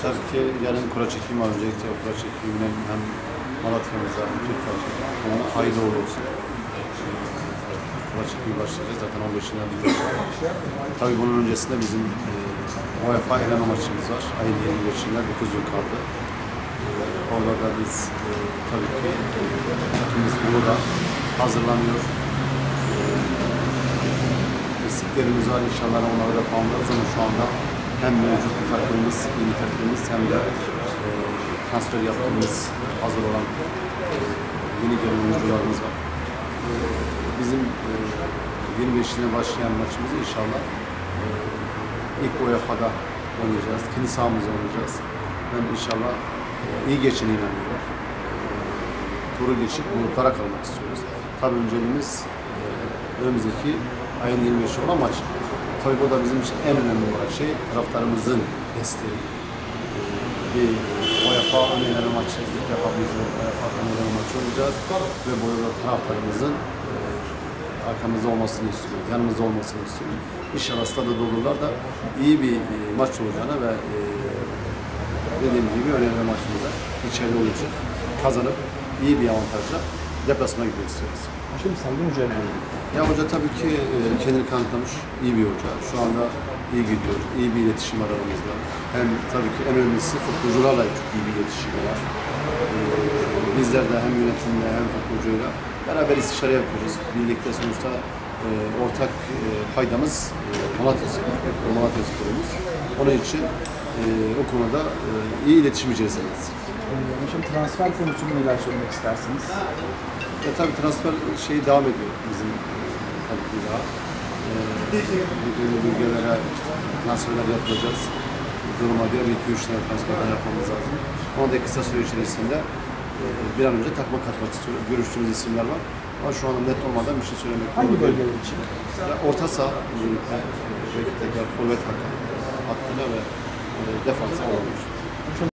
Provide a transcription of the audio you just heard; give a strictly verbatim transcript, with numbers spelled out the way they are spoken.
Tabii ki yarın kura çekimi var. Öncelikle kura çekimine hem Malatya'mıza hem Türkiye'ye hayırlı uğurlu olsun. Kura çekimi başlayacağız. Zaten on beşinden bir Tabii bunun öncesinde bizim e, UEFA eleme maçımız var. Ayın yirmi beşinde dokuz gün kaldı. E, orada da biz e, tabii ki takımımız burada hazırlanıyor. E, eksiklerimiz var. İnşallah onları da tamamlarız ama şu anda hem mevcut takımımız, yeni takımımız hem de e, transfer yaptığımız hazır olan e, yeni gelen oyuncularımız var. E, bizim e, yirmi beşine başlayan maçımızı inşallah e, ilk U E F A'da oynayacağız. Kendi sahamızda oynayacağız. Ben inşallah e, iyi geçine inanıyorum. E, turu geçip gruplara kalmak istiyoruz. Tabii önceliğimiz e, önümüzdeki ayın yirmi beşi olan maç. Tabii bu da bizim için en önemli olan şey taraftarımızın desteği. Bir U E F A öneleme maçı, ilk defa bir U E F A öneleme maçı olacağız ve bu da taraftarımızın e, arkamızda olmasını istiyoruz, yanımızda olmasını istiyoruz. İnşallah stada dolurlar da iyi bir e, maç olacağına ve e, dediğim gibi öneleme maçımıza içeride olacak, kazanıp iyi bir avantajla deplasmana gitmek istiyoruz. Şimdi Salgın Hoca'ya Ya hoca tabii ki e, kendini kanıtlamış iyi bir hoca. Şu anda iyi gidiyor, iyi bir iletişim var aramızda. Hem tabii ki en önemlisi futbolcularla çok iyi bir iletişim var. E, bizler de hem yönetimle hem futbolcuyla beraber istişare yapıyoruz. Birlikte sonuçta e, ortak e, paydamız e, Malatya Spor, Malatya Spor'umuz. Onun için e, o konuda e, iyi iletişim içerisindeyiz. Şimdi transfer konusunda neler söylemek istersiniz? Ya tabii transfer şey devam ediyor bizim tabii ki daha. Ee, bölgelere transferler yapacağız. Duruma göre bir iki üç tane transferler yapmamız lazım. Onu da kısa süre içerisinde e, bir an önce takma katmak istiyoruz. Görüştüğümüz isimler var. Ama şu anda net olmadan bir şey söylemek yok. Hangi bölgeler için? Ya, orta saha, özellikle belki tekrar forvet hattına ve e, defansa olabilir.